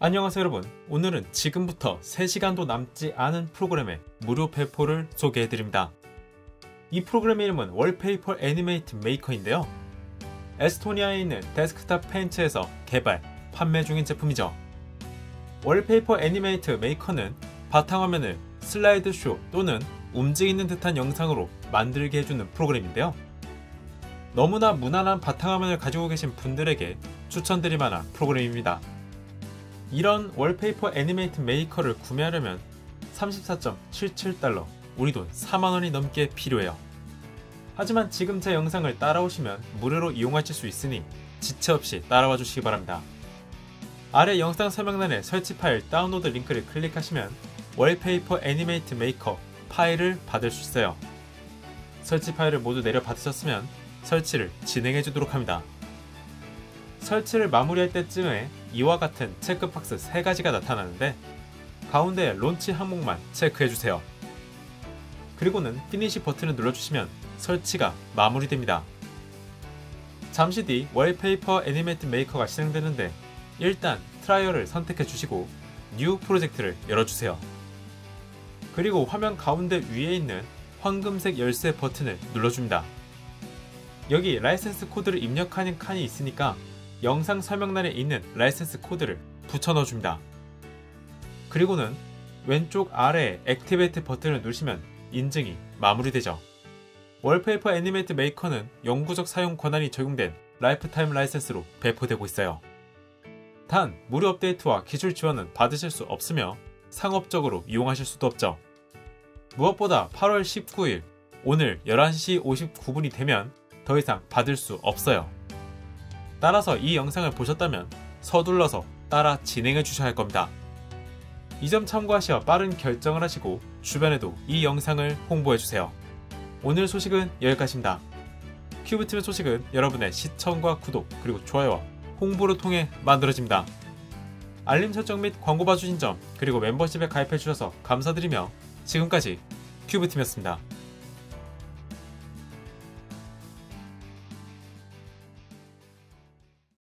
안녕하세요 여러분. 오늘은 지금부터 3시간도 남지 않은 프로그램의 무료 배포를 소개해드립니다. 이 프로그램의 이름은 월페이퍼 애니메이트 메이커인데요. 에스토니아에 있는 데스크탑 페인트에서 개발, 판매 중인 제품이죠. 월페이퍼 애니메이트 메이커는 바탕화면을 슬라이드쇼 또는 움직이는 듯한 영상으로 만들게 해주는 프로그램인데요. 너무나 무난한 바탕화면을 가지고 계신 분들에게 추천드릴 만한 프로그램입니다. 이런 월페이퍼 애니메이트 메이커를 구매하려면 34.77달러, 우리 돈 4만원이 넘게 필요해요. 하지만 지금 제 영상을 따라오시면 무료로 이용하실 수 있으니 지체 없이 따라와 주시기 바랍니다. 아래 영상 설명란에 설치 파일 다운로드 링크를 클릭하시면 월페이퍼 애니메이트 메이커 파일을 받을 수 있어요. 설치 파일을 모두 내려 받으셨으면 설치를 진행해 주도록 합니다. 설치를 마무리할 때쯤에 이와 같은 체크박스 3가지가 나타나는데 가운데 론치 항목만 체크해주세요. 그리고는 피니시 버튼을 눌러주시면 설치가 마무리됩니다. 잠시 뒤 월페이퍼 애니메이트 메이커가 실행되는데 일단 트라이얼을 선택해주시고 뉴 프로젝트를 열어주세요. 그리고 화면 가운데 위에 있는 황금색 열쇠 버튼을 눌러줍니다. 여기 라이센스 코드를 입력하는 칸이 있으니까 영상 설명란에 있는 라이센스 코드를 붙여 넣어줍니다. 그리고는 왼쪽 아래에 액티베이트 버튼을 누르시면 인증이 마무리되죠. 월페이퍼 애니메이트 메이커는 영구적 사용 권한이 적용된 라이프타임 라이센스로 배포되고 있어요. 단 무료 업데이트와 기술 지원은 받으실 수 없으며 상업적으로 이용하실 수도 없죠. 무엇보다 8월 19일 오늘 11시 59분이 되면 더 이상 받을 수 없어요. 따라서 이 영상을 보셨다면 서둘러서 따라 진행해 주셔야 할 겁니다. 이 점 참고하시어 빠른 결정을 하시고 주변에도 이 영상을 홍보해 주세요. 오늘 소식은 여기까지입니다. 큐브팀의 소식은 여러분의 시청과 구독 그리고 좋아요와 홍보를 통해 만들어집니다. 알림 설정 및 광고 봐주신 점 그리고 멤버십에 가입해 주셔서 감사드리며 지금까지 큐브팀이었습니다.